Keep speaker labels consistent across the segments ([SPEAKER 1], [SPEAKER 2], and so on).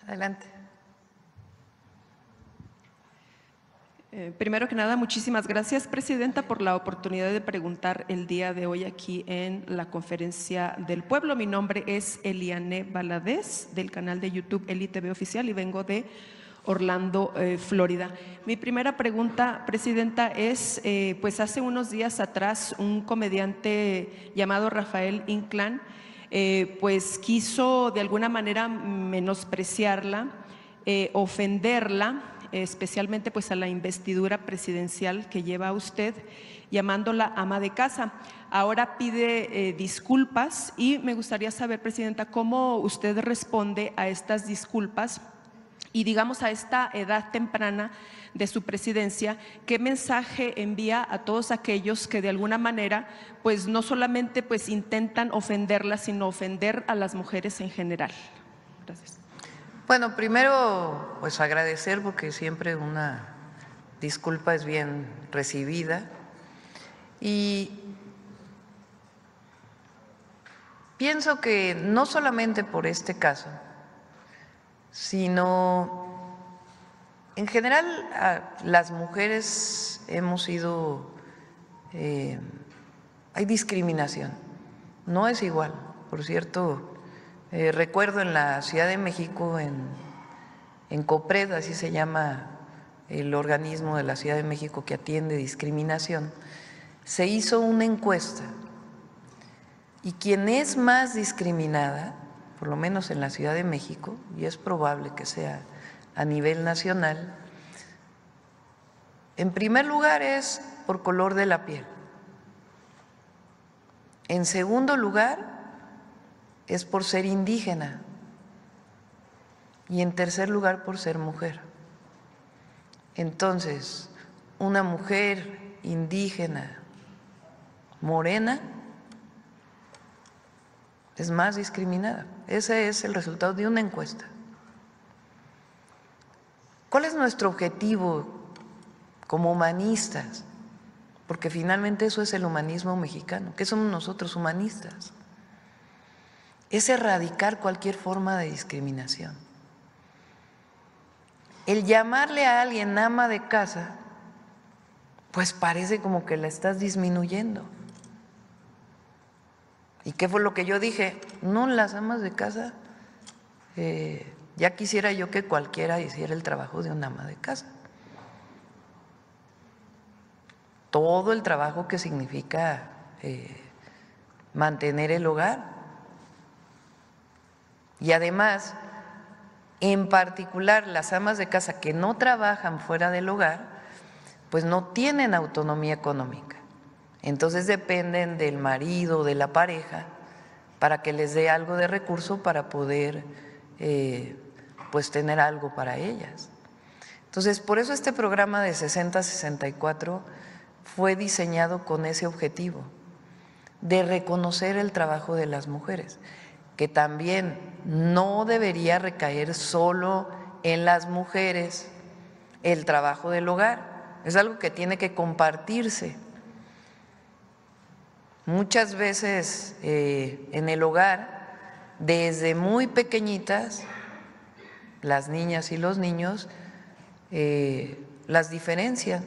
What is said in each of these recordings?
[SPEAKER 1] Adelante.
[SPEAKER 2] Primero que nada, muchísimas gracias, Presidenta, por la oportunidad de preguntar el día de hoy aquí en la Conferencia del Pueblo. Mi nombre es Eliane Valadez, del canal de YouTube Eli TV Oficial, y vengo de Orlando, Florida. Mi primera pregunta, Presidenta, es, pues hace unos días atrás un comediante llamado Rafael Inclán pues quiso de alguna manera menospreciarla, ofenderla, especialmente pues a la investidura presidencial que lleva usted, llamándola ama de casa. Ahora pide disculpas y me gustaría saber, Presidenta, cómo usted responde a estas disculpas y, digamos, a esta edad temprana de su presidencia, ¿qué mensaje envía a todos aquellos que de alguna manera pues no solamente pues intentan ofenderla, sino ofender a las mujeres en general? Gracias.
[SPEAKER 1] Bueno, primero, pues agradecer porque siempre una disculpa es bien recibida y pienso que no solamente por este caso, sino en general las mujeres hemos sido, hay discriminación, no es igual. Por cierto, recuerdo en la Ciudad de México, en COPRED, así se llama el organismo de la Ciudad de México que atiende discriminación, se hizo una encuesta y quien es más discriminada, por lo menos en la Ciudad de México, y es probable que sea a nivel nacional, en primer lugar es por color de la piel, en segundo lugar es por ser indígena y en tercer lugar por ser mujer. Entonces, una mujer indígena morena es más discriminada. Ese es el resultado de una encuesta. ¿Cuál es nuestro objetivo como humanistas? Porque finalmente eso es el humanismo mexicano. ¿Qué somos nosotros, humanistas? Es erradicar cualquier forma de discriminación. El llamarle a alguien ama de casa, pues parece como que la estás disminuyendo. ¿Y qué fue lo que yo dije? No, las amas de casa, ya quisiera yo que cualquiera hiciera el trabajo de una ama de casa. Todo el trabajo que significa mantener el hogar. Y además, en particular, las amas de casa que no trabajan fuera del hogar, pues no tienen autonomía económica. Entonces dependen del marido, de la pareja, para que les dé algo de recurso para poder pues tener algo para ellas. Entonces, por eso este programa de 60-64 fue diseñado con ese objetivo, de reconocer el trabajo de las mujeres, que también no debería recaer solo en las mujeres el trabajo del hogar, es algo que tiene que compartirse. Muchas veces en el hogar, desde muy pequeñitas, las niñas y los niños las diferencian.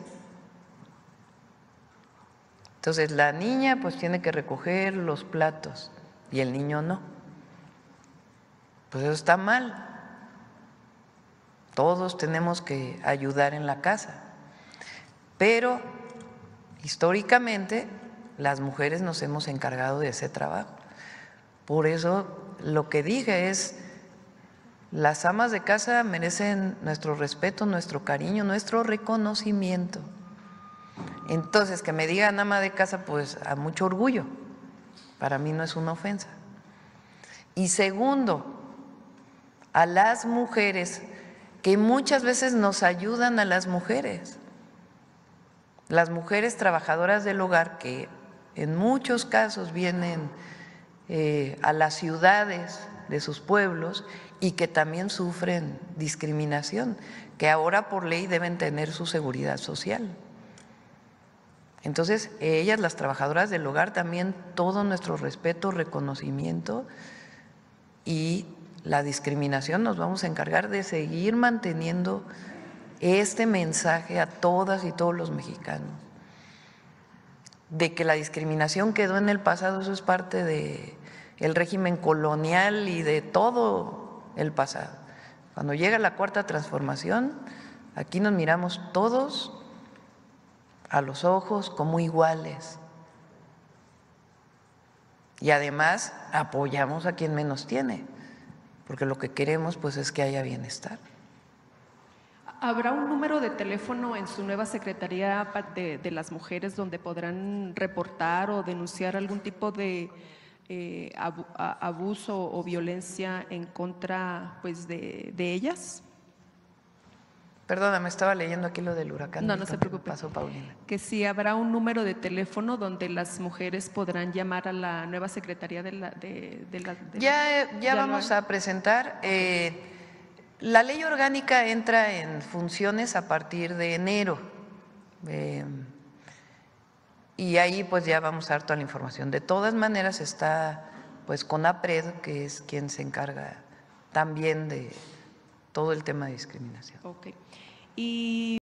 [SPEAKER 1] Entonces la niña pues tiene que recoger los platos y el niño no. Pues eso está mal. Todos tenemos que ayudar en la casa, pero históricamente las mujeres nos hemos encargado de ese trabajo. Por eso lo que dije es, las amas de casa merecen nuestro respeto, nuestro cariño, nuestro reconocimiento. Entonces, que me digan ama de casa, pues a mucho orgullo, para mí no es una ofensa. Y segundo, a las mujeres que muchas veces nos ayudan a las mujeres trabajadoras del hogar que en muchos casos vienen a las ciudades de sus pueblos y que también sufren discriminación, que ahora por ley deben tener su seguridad social. Entonces, ellas, las trabajadoras del hogar, también todo nuestro respeto, reconocimiento y la discriminación nos vamos a encargar de seguir manteniendo este mensaje a todas y todos los mexicanos, de que la discriminación quedó en el pasado, eso es parte del régimen colonial y de todo el pasado. Cuando llega la Cuarta Transformación, aquí nos miramos todos a los ojos como iguales y además apoyamos a quien menos tiene, porque lo que queremos pues es que haya bienestar.
[SPEAKER 2] ¿Habrá un número de teléfono en su nueva Secretaría de las Mujeres donde podrán reportar o denunciar algún tipo de abuso o violencia en contra pues, de ellas?
[SPEAKER 1] Perdóname, estaba leyendo aquí lo del huracán.
[SPEAKER 2] No, no se preocupe.
[SPEAKER 1] Pasó, Paulina.
[SPEAKER 2] Que si habrá un número de teléfono donde las mujeres podrán llamar a la nueva Secretaría
[SPEAKER 1] Ya vamos a presentar. La ley orgánica entra en funciones a partir de enero. Y ahí pues ya vamos a dar toda la información. De todas maneras está pues CONAPRED, que es quien se encarga también de todo el tema de discriminación.
[SPEAKER 2] Okay. Y